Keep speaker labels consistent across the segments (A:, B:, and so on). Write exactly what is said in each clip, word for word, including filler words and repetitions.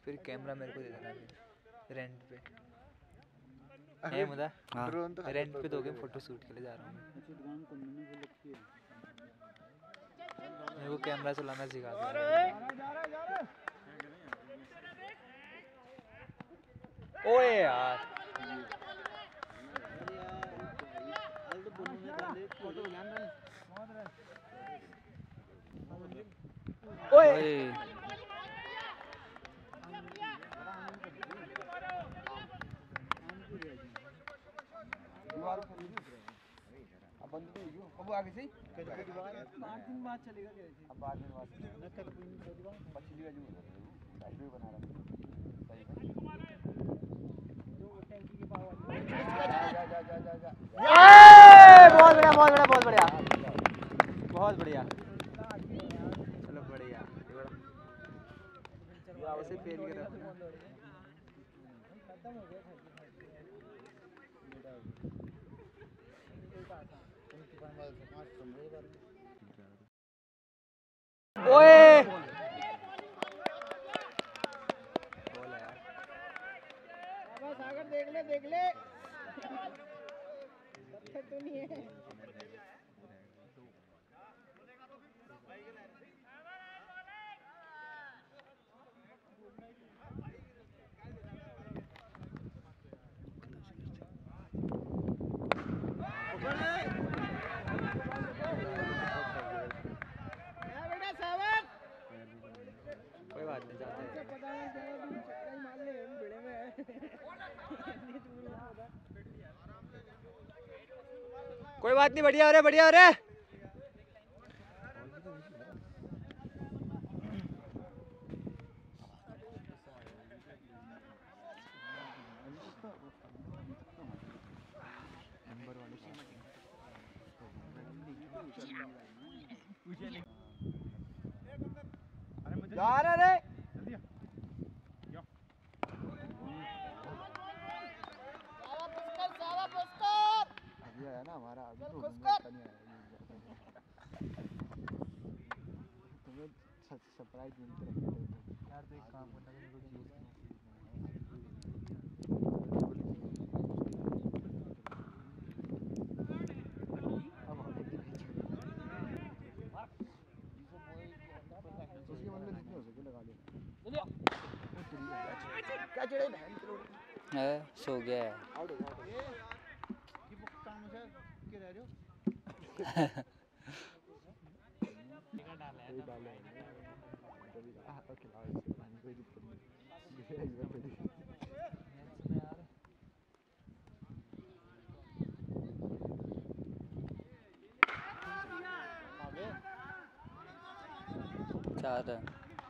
A: फिर कैमरा मेरे को दे देना फिर रेंट पे है मुझे। हाँ रेंट पे दोगे फोटो शूट के लिए जा रहा हूँ मेरे को कैमरा चलाना सिखा दो। ओए यार ओए अब बंद तो हो अब आगे से आठ दिन बाद चलेगा कैसे अब बाद में बात न कर पछली बाजू डायरी बना रहा जो टैंकी के पास वाली जा जा जा जा जा बहुत बढ़िया बहुत बढ़िया बहुत बढ़िया बहुत बढ़िया चलो बढ़िया ऐसे फेल कर खत्म हो गया ओए बोल यार बाबा सागर देख ले देख ले तो नहीं है कोई बात नहीं जाते कोई बात नहीं बढ़िया हो रहा है बढ़िया हो रहा है जा रहा रे अभी आया ना हमारा अभी तो नहीं तुम्हें सरप्राइज मिलते रहेंगे यार तो एक काम करना मेरे को है सो गया है चार है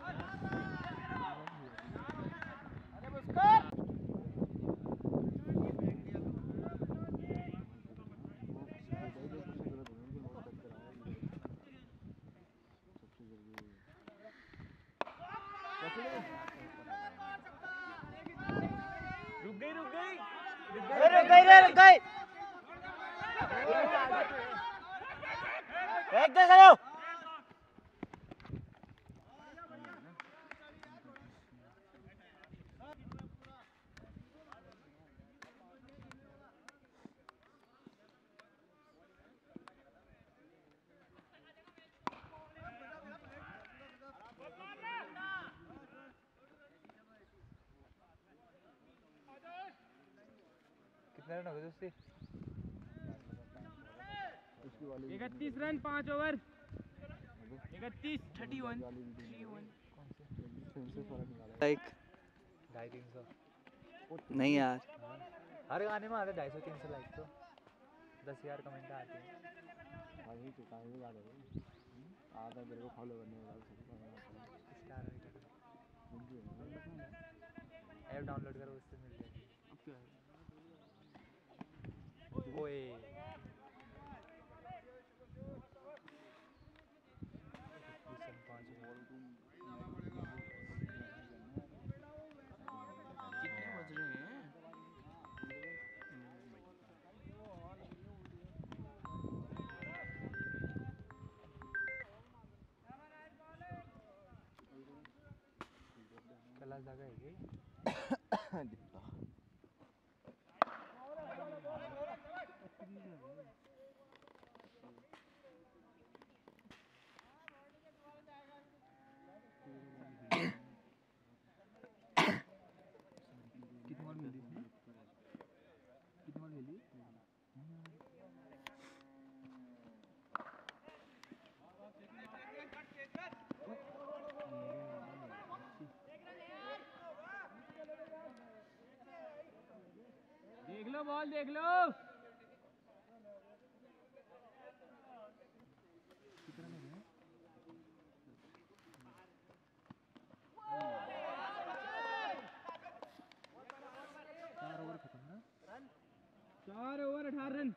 A: रुक गई रुक गई रुक गई रे रुक गई एक दे चलो कितने रन हो गए दोस्ती इकतीस रन पाँच ओवर इकतीस थर्टी वन लाइक ढाई तीन सौ नहीं यार हर गाने में आते ढाई सौ तीन सौ लाइक तो दस हजार कमेंट आते हैं अभी तो काफी बात है आधा मेरे को फॉलो करने वाला स्टार ऐप डाउनलोड करो उससे मिल जाएगी अब क्या है ओए कितने बज रहे हैं वाला जगह है क्या? कितनी बॉल मिली इसमें? कितनी बॉल मिली? देख लो बॉल देख लो। कितना में है? चार ओवर खत्म ना? चार ओवर अठारह रन।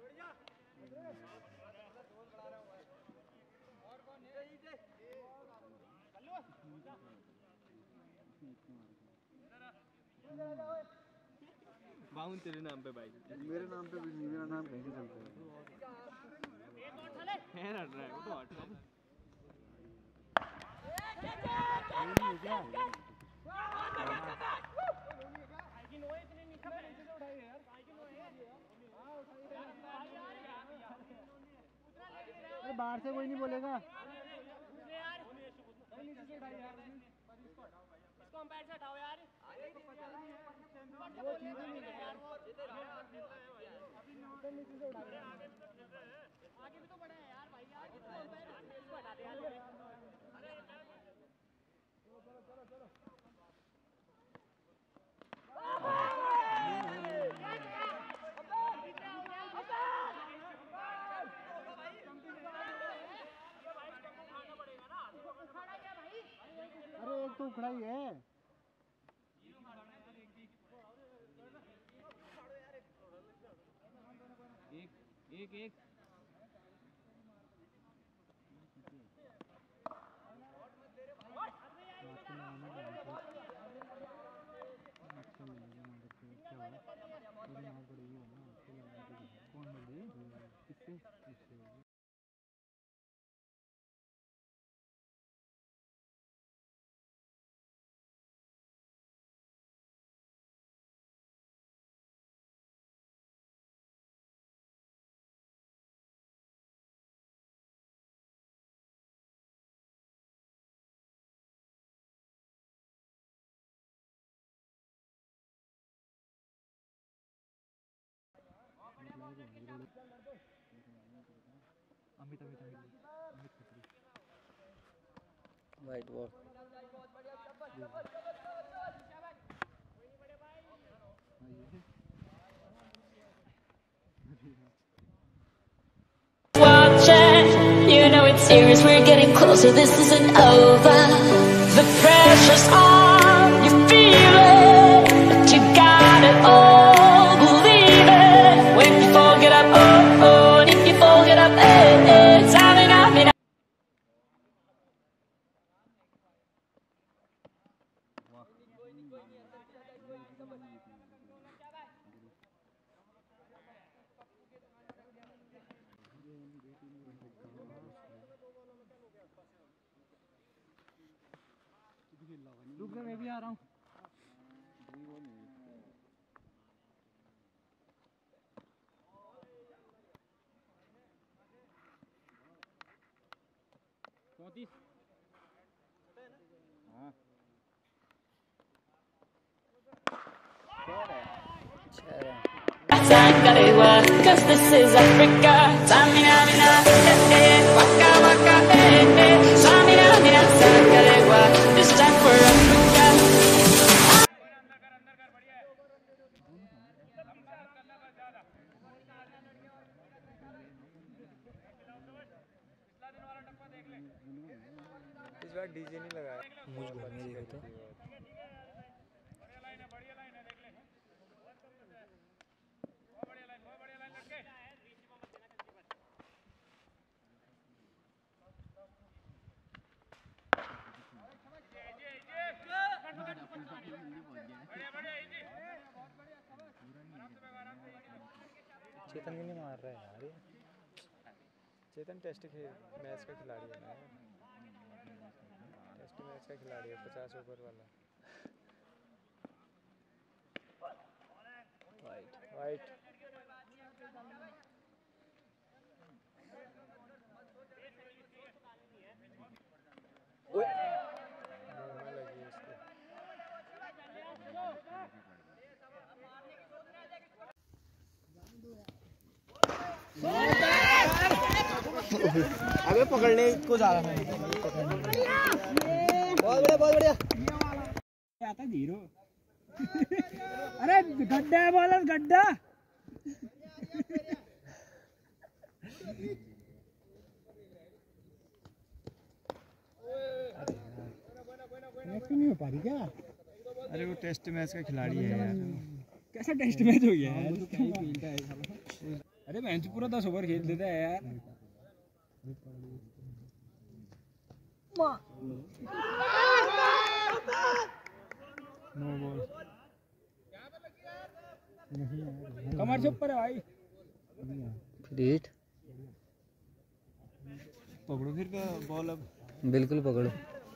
A: बाउन तेरे नाम पे भाई। मेरे नाम पे भी नहीं, मेरा नाम कहीं से चलता है। है ना ड्राइव तो हट रहा है। नहीं क्या? अरे बाहर से कोई नहीं बोलेगा। इसको अंपायर से हटाओ यार। वो चीज़ नहीं है यार, वो अभी नीचे से उठा रहे हैं। आगे भी तो बड़ा है यार भाई, यार कितना अंपायर इसको हटा दे यार। चलो चलो चलो अरे एक तो उखड़ा ही है। एक एक एक Amit Amit Amit Khatri white ball.
B: You know it's serious, we're getting closer, this isn't over. The pressure's on, you feel it, but you got it all, believe it. When you fall, get up, oh, oh, and if you fall, get up, eh, eh. Time and out, and
A: रुक जा, मैं भी आ रहा हूँ। चौंतीस। हाँ
B: cause this is Africa. Samina, mina, eh, eh, waka, waka, eh, eh. Samina, mina, sakarewa. This time for Africa.
A: इस बार DJ नहीं लगाया। मुझ घूमने देखो तो चेतन भी नहीं मार रहा है यार। चेतन टेस्ट मैच का खिलाड़ी है ना, टेस्ट मैच का खिलाड़ी है, पचास ओवर वाला। वाइट
C: अबे पकड़ने को जा रहा है। बहुत बढ़िया बहुत बढ़िया आता जीरो। अरे गड्ढा है बॉलर गड्ढा। नहीं हो पा रही क्या?
A: अरे वो टेस्ट मैच का खिलाड़ी है यार।
C: कैसा टेस्ट मैच हो गया यार? अरे मैच पूरा दस ओवर खेल देता है यार। नो बॉल कमर से ऊपर है भाई।
A: फिर पकड़ो फिर का बॉल अब बिल्कुल पकड़ो।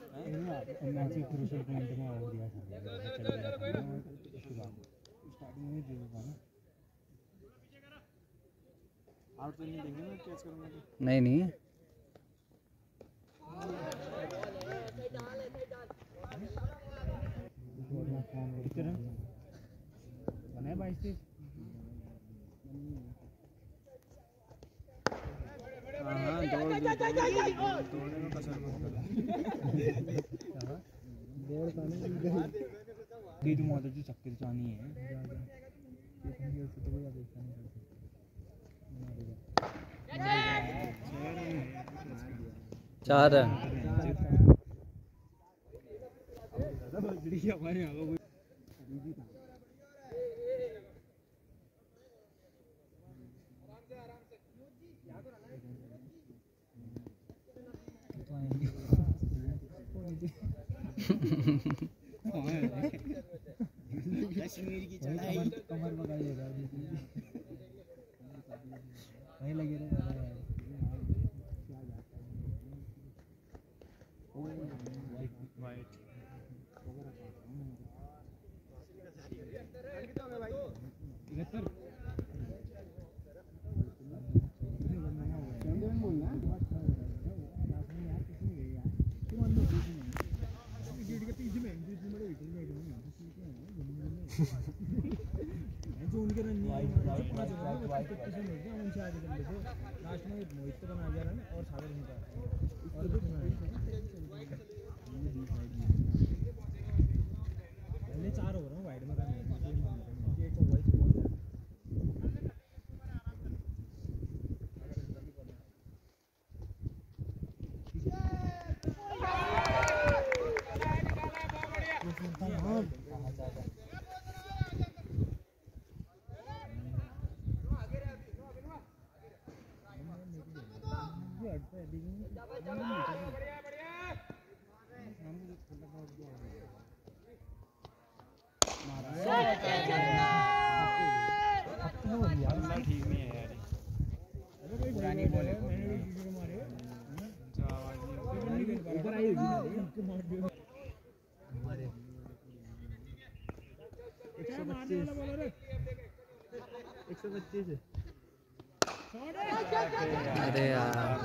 A: नहीं नहीं
C: चक्कर चानी है।
A: चार रन
C: कश्मीर की चढ़ाई कमर पकड़िएगा वहीं लगे रहे। जो उनके रन उनसे आगे चल रहे थे लास्ट में मोहित का रन आ गया रन और सागर उनका और पहले चार ओवर में वाइड में रन एक ओवर
A: ठीक नहीं है यार।
C: पुरानी बॉल है मैंने भी किसी को मारे इधर आई होगी एक सौ पच्चीस एक सौ पच्चीस
A: अरे यार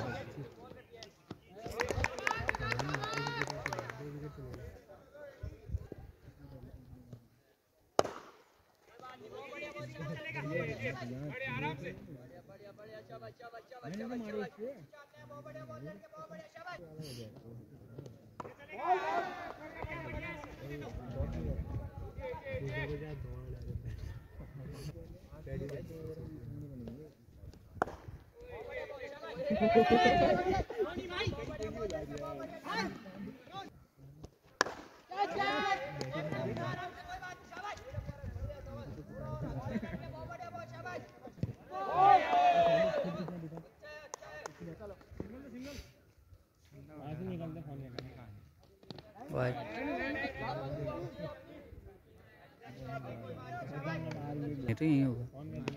A: ये तो यही होगा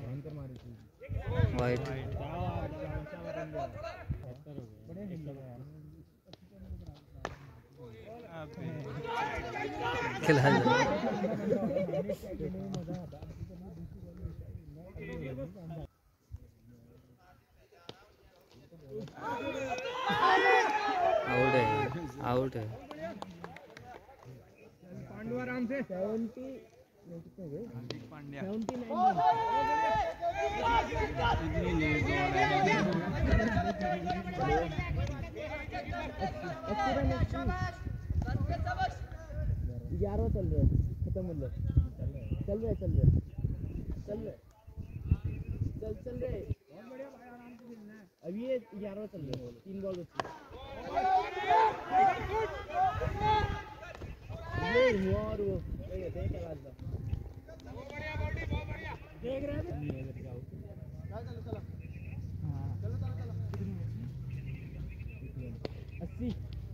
A: वाइट खिला आउट है, आउट है।
C: पांडु आराम से सेवेंटी पांड्या सेवेंटी नाइन ग्यारह चल रहे खत्म हो रहे चल रहे चल रहे चल रहे चल चल रहे बहुत बढ़िया भाई आराम से खेलना है अभी ये ग्यारह चल रहे तीन बॉल बची ये हुआ और वो ये देख आवाज बहुत बढ़िया बॉडी बहुत बढ़िया देख रहे हैं चलो चलो चलो हां चलो चलो चलो अस्सी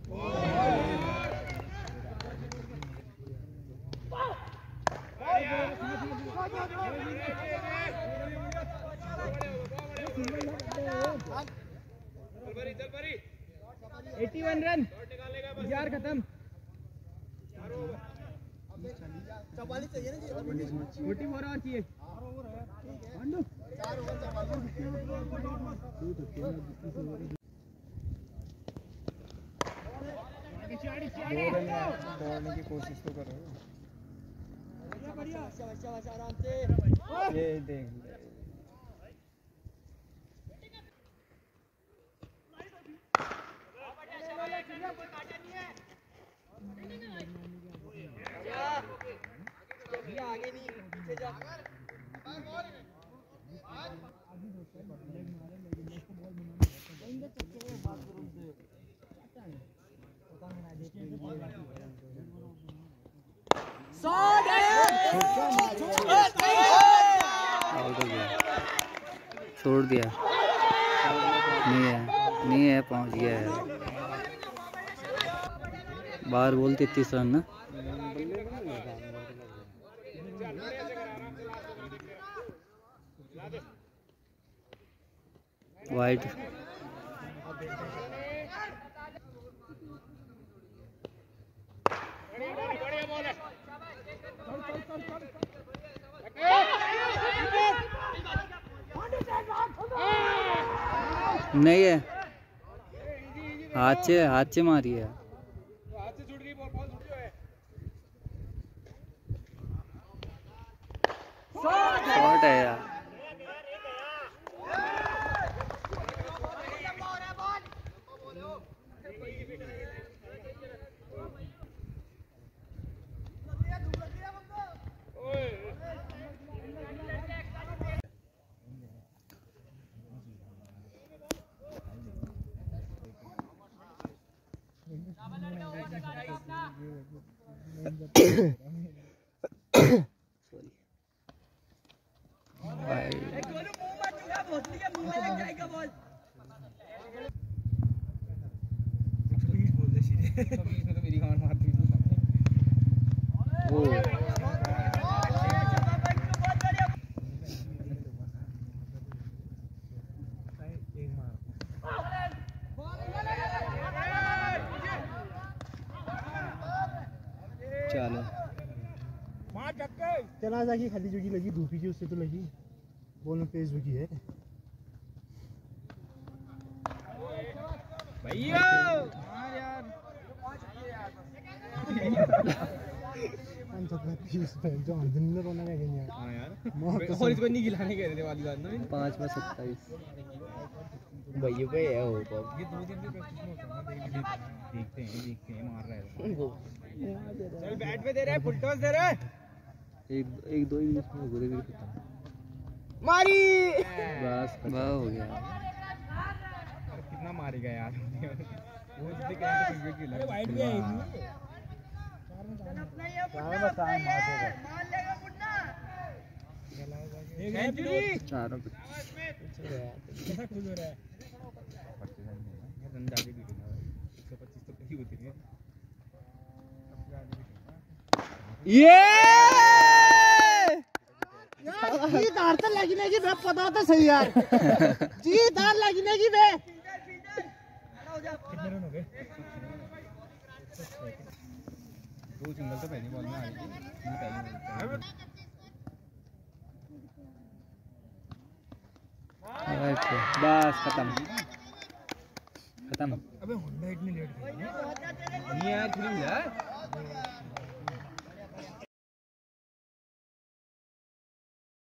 C: इक्यासी रन यार खत्म चौवालीस चाहिए ना जी चौवालीस और चाहिए पांडु चार ओवर दौड़ने की कोशिश तो करो बढ़िया शाबाश आराम से ये देख आगे नहीं पीछे जा
A: छोड़ दिया नहीं है नहीं है पहुंच गया है बाहर बोल तैतीस रन ना वाइट नहीं है हाथ से हाथ से मारी है
C: हाथ से छूट गई बॉल बॉल छूट गई है
A: शॉट है यार
C: मेरी हाथ मार दी
A: वो चलो
C: चला जाके खाली जो की लगी धूपी की उससे तो लगी बॉल में पेस रुकी है भैया यार जो दिन में रोना है हां यार और इसको नहीं खिलाने कह रहे थे वाली बात ना
A: पाँच में सत्ताईस
C: भैया पे है वो ये दो दिन की प्रैक्टिस में होता है देखते हैं देखते हैं मार रहा है चल बैट पे दे रहा है फुल टॉस दे रहा है
A: एक एक दो ही मिनट में गोले भी खत्म
C: मारी
A: बस वाह हो गया
C: कितना मारेगा यार वो जितने कहते क्रिकेट की लग वाइड भी है अपना ही अपना मार लेगा मुन्ना सेंचुरी
A: चारों पे
C: कैसा खुश हो रहा है रन ज्यादा भी देना एक सौ पच्चीस तो कहीं होती है
A: ये
C: जी धार तो लगने की बे पता तो सही यार जी धार लगने की बे कितने रन हो गए दो सिंगल तो पहली बॉल में आ गई
A: बस खत्म खत्म।
C: अबे होंडा इतनी लेट
A: नहीं यार फिल्म यार